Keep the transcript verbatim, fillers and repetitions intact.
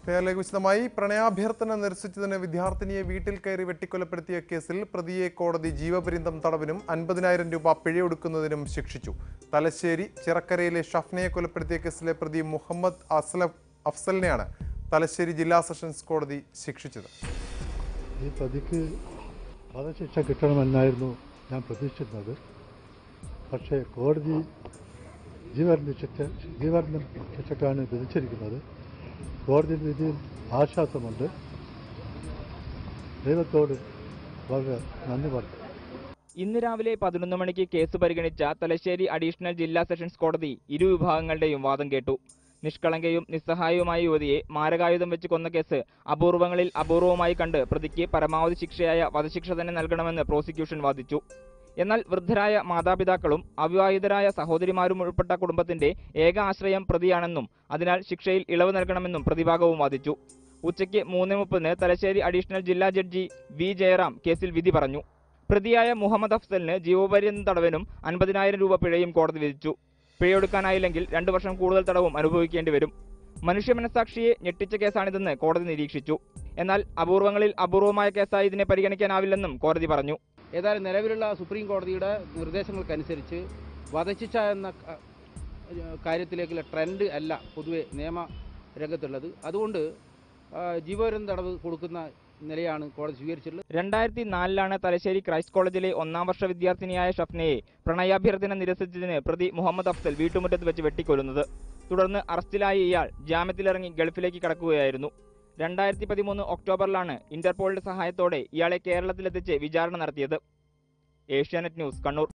പേരലേക്ക് വിശദമായി പ്രണയാഭ്യർത്ഥന നിരസിച്ചതിന് വിദ്യാർത്ഥിനിയെ വീട്ടിൽ കയറി വെട്ടിക്കൊലപ്പെടുത്തിയ കേസിൽ പ്രതിയെ കോടതി ജീവപര്യന്തം തടവിനും അൻപതിനായിരം രൂപ പിഴയൊടുക്കുന്നതിനും ശിക്ഷിച്ചു. തലശ്ശേരി ചിറക്കരയിലെ ഷഫ്നയെ കൊലപ്പെടുത്തിയ കേസിലെ പ്രതി മുഹമ്മദ് അസ്ലഫ് അഫ്സലിനെയാണ് തലശ്ശേരി ജില്ലാ സെഷൻസ് കോടതി ശിക്ഷിച്ചത്. ഈ പ്രതിക്ക് വധശിക്ഷ കിട്ടണമെന്നായിരുന്നു ഞാൻ പ്രതീക്ഷിച്ചിരുന്നത്. പക്ഷേ കോടതി ജീവപര്യന്തം ശിക്ഷ ജീവപര്യന്തം ശിക്ഷക്കാണ് വിധിച്ചിരിക്കുന്നത്. കോടതി വിധിയിൽ ആശ്വാസമുണ്ട്. ദൈവത്തോട് വളരെ നന്ദി പറഞ്ഞു. ഇന്ന് രാവിലെ പതിനൊന്ന് മണിക്ക് കേസ് പരിഗണിച്ച തലശ്ശേരി അഡീഷണൽ ജില്ലാ സെഷൻസ് കോടതി ഇരു വിഭാഗങ്ങളുടെയും വാദം കേട്ടു. നിഷ്കളങ്കയും നിസ്സഹായവുമായ യുവതിയെ മാരകായുധം വെച്ച് കൊന്ന കേസ് അപൂർവങ്ങളിൽ അപൂർവമായി കണ്ട് പ്രതിക്ക് പരമാവധി ശിക്ഷയായ വധശിക്ഷ തന്നെ നൽകണമെന്ന് പ്രോസിക്യൂഷൻ വാദിച്ചു. എന്നാൽ വൃദ്ധരായ മാതാപിതാക്കളും അവിവാഹിതരായ സഹോദരിമാരും ഉൾപ്പെട്ട കുടുംബത്തിന്റെ ഏക ആശ്രയം പ്രതിയാണെന്നും അതിനാൽ ശിക്ഷയിൽ ഇളവ് നൽകണമെന്നും പ്രതിഭാഗവും വാദിച്ചു. ഉച്ചയ്ക്ക് മൂന്ന് മുപ്പതിന് തലശ്ശേരി അഡീഷണൽ ജില്ലാ ജഡ്ജി വി ജയറാം കേസിൽ വിധി പറഞ്ഞു. പ്രതിയായ മുഹമ്മദ് അഫ്സലിന് ജീവപര്യന്തം തടവിനും അൻപതിനായിരം രൂപ പിഴയും കോടതി വിധിച്ചു. പിഴയൊടുക്കാനായില്ലെങ്കിൽ രണ്ടു വർഷം കൂടുതൽ തടവും അനുഭവിക്കേണ്ടി വരും. മനുഷ്യ മനസാക്ഷിയെ ഞെട്ടിച്ച കേസാണിതെന്ന് കോടതി നിരീക്ഷിച്ചു. എന്നാൽ അപൂർവങ്ങളിൽ അപൂർവമായ കേസായി ഇതിനെ പരിഗണിക്കാനാവില്ലെന്നും കോടതി പറഞ്ഞു. ഏതായാലും നിലവിലുള്ള സുപ്രീം കോടതിയുടെ നിർദ്ദേശങ്ങൾക്കനുസരിച്ച് വധശിക്ഷ എന്ന കാര്യത്തിലേക്കുള്ള ട്രെൻഡ് അല്ല പൊതുവെ നിയമ രംഗത്തുള്ളത്. അതുകൊണ്ട് ജീവപര്യന്തം തടവ് കൊടുക്കുന്ന നിലയാണ് കോടതി സ്വീകരിച്ചിട്ടുള്ളത്. രണ്ടായിരത്തി നാലിലാണ് തലശ്ശേരി ക്രൈസ്റ്റ് കോളേജിലെ ഒന്നാം വർഷ വിദ്യാർത്ഥിനിയായ ഷഫ്നയെ പ്രണയാഭ്യർത്ഥന നിരസിച്ചതിന് പ്രതി മുഹമ്മദ് അഫ്സൽ വീട്ടുമുറ്റത്ത് വെച്ച് വെട്ടിക്കൊല്ലുന്നത്. തുടർന്ന് അറസ്റ്റിലായ ഇയാൾ ജാമ്യത്തിലിറങ്ങി ഗൾഫിലേക്ക് കടക്കുകയായിരുന്നു. രണ്ടായിരത്തി പതിമൂന്ന് ഒക്ടോബറിലാണ് ഇന്റർപോളിന്റെ സഹായത്തോടെ ഇയാളെ കേരളത്തിലെത്തിച്ച് വിചാരണ നടത്തിയത്. ഏഷ്യാനെറ്റ് ന്യൂസ്, കണ്ണൂർ.